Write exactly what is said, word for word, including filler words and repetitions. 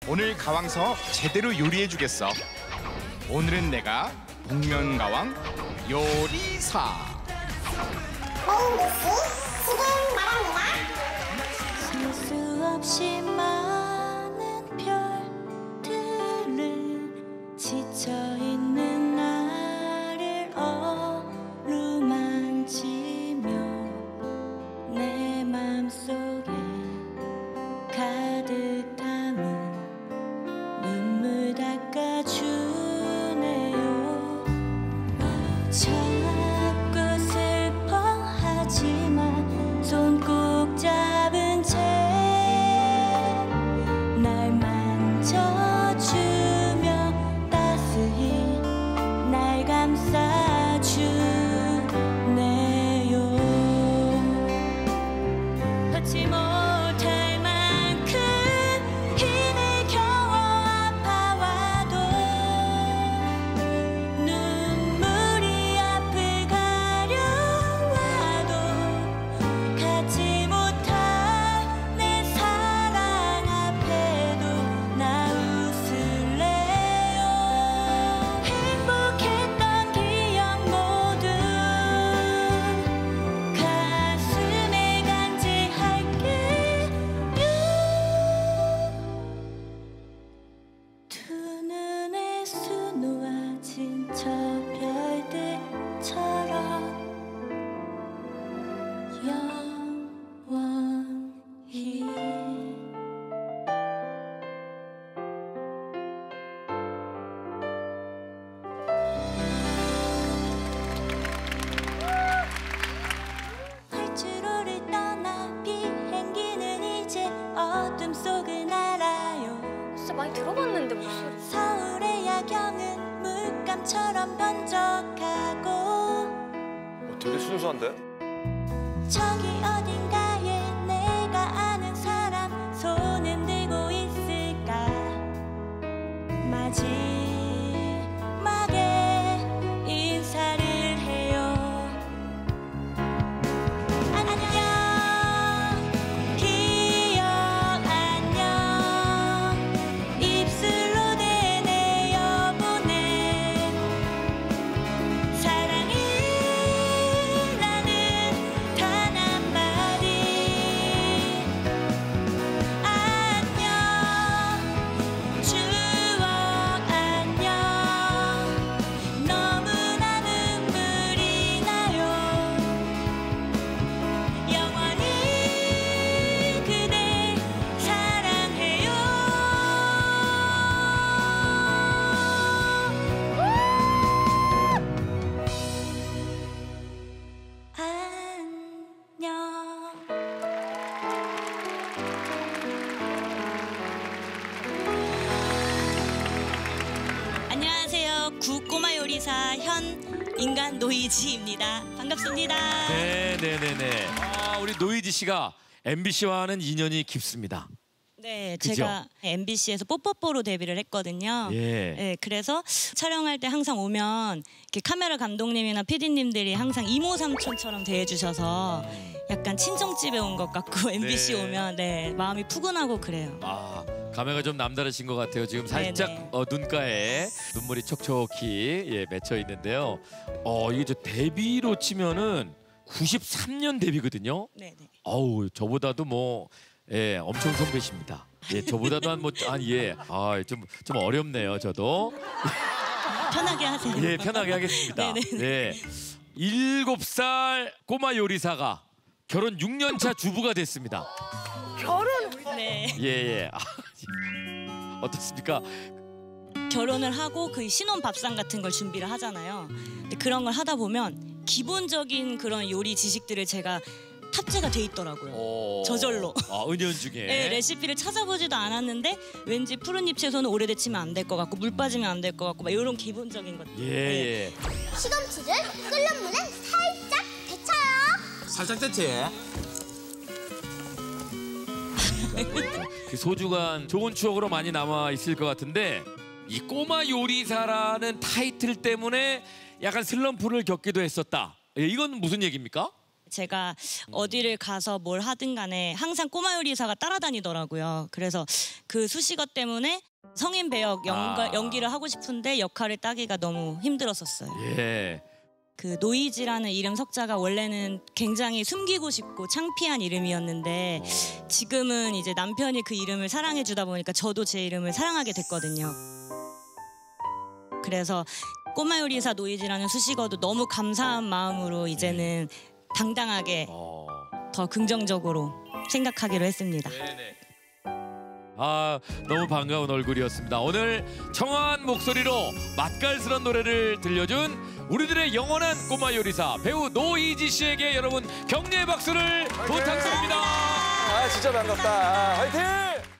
오늘 가왕서 제대로 요리해주겠어. 오늘은 내가 복면가왕 요리사. 셀 수 없이 많은 별들은 지쳐있는 나를 어루만지며 내 맘속에 가득 담은 눈물 닦아주네요. 자꾸 슬퍼하지만 손 꼭 잡은 채 날 만져주며 따스히 날 감싸주네요. 받지 못할 만큼 힘을 겨워 아파와도 눈물이 앞을 가려와도 갖지 못할 내 사랑 앞에도 나 웃을래요. 행복했던 기억 모두 가슴에 간직할게요. 두 눈에 수놓아진 저 별들처럼 영원히. 활주로를 떠나 비행기는 이제 어둠 속을 날아요. 진짜 많이 들어봤는데 목소리. 서울의 야경은 물감처럼 번쩍하고 어, 되게 순수한데? 저기 어딘가에 내가 아는 사람 손 흔들고 있을까. 마지막에 인사를 해요. 안녕 기억 안녕 입술로 내내어보내 사랑이라는 단 한마디. 안녕 추억 안녕 너무나 눈물이 나요. 영원히 그대 사랑해요. 안녕. 안녕하세요. 구꼬마 요리사 현 인간 노이지입니다. 반갑습니다. 네네네네. 아, 우리 노이지 씨가 엠비씨와는 인연이 깊습니다. 네, 그죠? 제가 엠비씨에서 뽀뽀뽀로 데뷔를 했거든요. 예. 네, 그래서 촬영할 때 항상 오면 이렇게 카메라 감독님이나 피디님들이 항상 이모 삼촌처럼 대해주셔서 약간 친정집에 온 것 같고 엠비씨 네. 오면 네 마음이 푸근하고 그래요. 아, 감회가 좀 남다르신 것 같아요. 지금 살짝 네네. 어, 눈가에 눈물이 촉촉히 예, 맺혀 있는데요. 어, 이게 저 데뷔로 치면은 구십삼 년 데뷔거든요. 네네. 어우, 저보다도 뭐 예, 엄청 선배십니다. 예, 저보다도 한 뭐 한 예, 아, 좀 좀 어렵네요, 저도. 편하게 하세요. 예, 편하게 하겠습니다. 네네. 네. 일곱 살 꼬마 요리사가 결혼 육 년 차 주부가 됐습니다. 네. 예, 예. 아, 어떻습니까? 결혼을 하고 그 신혼 밥상 같은 걸 준비를 하잖아요. 근데 그런 걸 하다 보면 기본적인 그런 요리 지식들을 제가 탑재가 돼 있더라고요. 어... 저절로. 아, 은연중에. 네, 레시피를 찾아보지도 않았는데 왠지 푸른 잎 채소는 오래됐지만 안 될 것 같고 물 빠지면 안 될 것 같고 막 이런 기본적인 것들. 예, 네. 예. 시금치를 끓는 물에 살짝 데쳐요. 살짝 대체. 그 소중한 좋은 추억으로 많이 남아 있을 것 같은데 이 꼬마 요리사라는 타이틀 때문에 약간 슬럼프를 겪기도 했었다. 예, 이건 무슨 얘기입니까? 제가 어디를 가서 뭘 하든 간에 항상 꼬마 요리사가 따라다니더라고요. 그래서 그 수식어 때문에 성인 배역 연가, 아. 연기를 하고 싶은데 역할을 따기가 너무 힘들었었어요. 예. 그 노이즈라는 이름 석자가 원래는 굉장히 숨기고 싶고 창피한 이름이었는데 지금은 이제 남편이 그 이름을 사랑해 주다 보니까 저도 제 이름을 사랑하게 됐거든요. 그래서 꼬마 요리사 노이즈라는 수식어도 너무 감사한 마음으로 이제는 당당하게 어. 더 긍정적으로 생각하기로 했습니다. 네네. 아, 너무 반가운 얼굴이었습니다. 오늘 청아한 목소리로 맛깔스런 노래를 들려준 우리들의 영원한 꼬마 요리사 배우 노이지 씨에게 여러분 격려의 박수를 부탁드립니다. 아 진짜 반갑다. 화이팅!